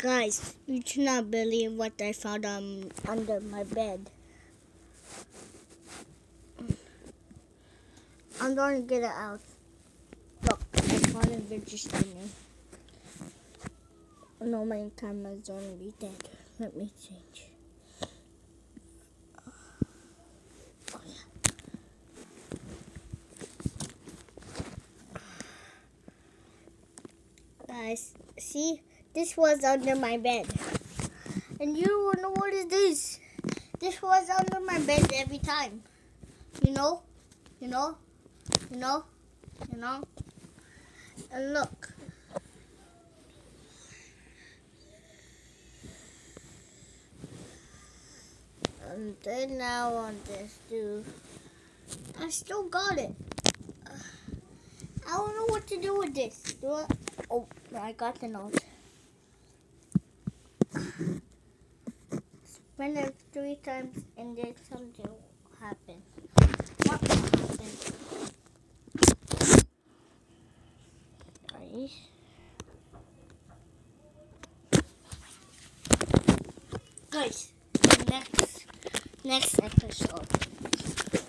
Guys, you cannot believe what I found under my bed. I'm going to get it out. Look, I found a fidget spinner. No, my camera's going to be dead. Let me change. Oh, yeah. Guys, see? This was under my bed. And you wonder what is this? This was under my bed every time. You know? And look. And then now on this too. I still got it. I don't know what to do with this. Oh, I got the note. Spin it 3 times and then something will happen. What will happen? Guys, next episode.